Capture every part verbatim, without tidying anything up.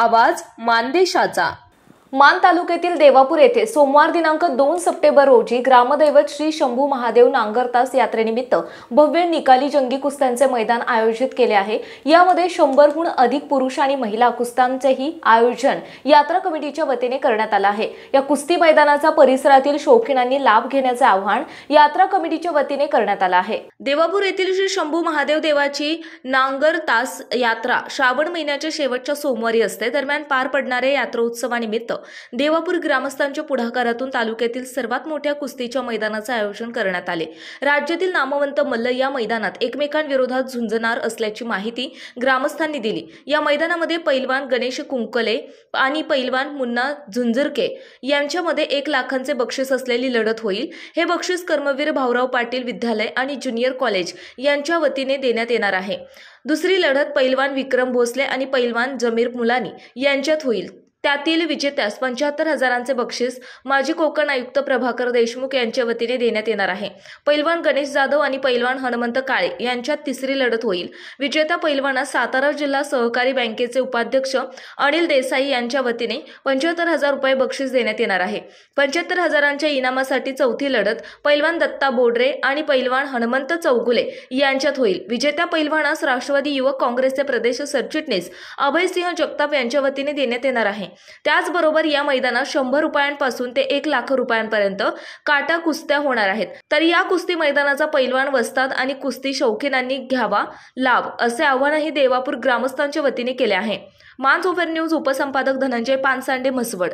आवाज मानदेशाचा। मान तालुक्यातील देवापूर येथे सोमवार दिनांक दोन सप्टेंबर रोजी ग्रामदैवत श्री शंभू महादेव नांगरतास यात्रेनिमित्त भव्य निकाली जंगी कुस्त्यांचे मैदान आयोजित केले आहे। यामध्ये शंभरहून अधिक पुरुष आणि महिला कुस्त्यांचेही आयोजन यात्रा कमिटीच्या वतीने करण्यात आले आहे। या कुस्ती मैदानाचा परिसरातील शौकीनांनी लाभ घेण्याचे आवाहन यात्रा कमिटीच्या वतीने करण्यात आले आहे। देवापूर येथील श्री शंभू महादेव देवाची नांगरतास यात्रा श्रावण महिन्याच्या शेवटच्या सोमवारी असते। दरम्यान पार पडणाऱ्या यात्रोत्सवानिमित्त देवापूर ग्रामस्थांच्या पुढाकारातून तालुक्यातील सर्वात मोठ्या कुस्तीच्या मैदानाचे आयोजन करण्यात आले। राज्यातील नामवंत मल्ल या मैदानात एकमेकांविरोधात झुंजणार असल्याची माहिती ग्रामस्थांनी दिली। या मैदानामध्ये पैलवान गणेश कुंकले आणि पैलवान मुन्ना झुंझुरके यांच्यामध्ये एक लाखांचे बक्षीस असलेली लढत होईल। हे बक्षीस कर्मवीर भाऊराव पाटील विद्यालय आणि ज्युनियर कॉलेज यांच्या वतीने देण्यात येणार आहे। दुसरी लढत पैलवान विक्रम भोसले आणि पैलवान जमीर मुलानी यांच्यात होईल। त्यातील विजेत्यास पंच्याहत्तर हजारांचे बक्षीस माजी कोकण आयुक्त प्रभाकर देशमुख यांच्या वतीने देण्यात येणार आहे। पैलवान गणेश जाधव आणि पैलवान हनुमंत काळे यांच्यात तिसरी लढत होईल। विजेत्या पैलवानास सातारा जिल्हा सहकारी बँकेचे उपाध्यक्ष अनिल देसाई यांच्या वतीने पंच्याहत्तर हजार रुपये बक्षीस देण्यात येणार आहे। पंच्याहत्तर हजारांच्या इनामासाठी चौथी लढत पैलवान दत्ता बोडरे आणि पैलवान हनुमंत चौगुले यांच्यात होईल। विजेत्या पैलवानास राष्ट्रवादी युवक काँग्रेसचे प्रदेश सरचिटणीस अभयसिंह जगताप यांच्या वतीने देण्यात येणार आहे। त्याचबरोबर या मैदानात शंभर रुपयांपासून ते एक लाख रुपयांपर्यंत काटा कुस्त्या होणार आहेत। तर या कुस्ती मैदानाचा पैलवान वस्ताद आणि कुस्ती शौकीनांनी घ्यावा लाभ असे आवाहनही देवापूर ग्रामस्थांच्या वतीने केले आहे। मानसोफर न्यूज उपसंपादक धनंजय पानसांडे म्हसवड।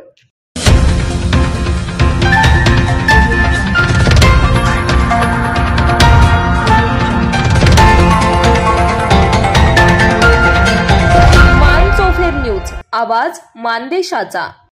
मानसोफर न्यूज आवाज मानदेशाचा।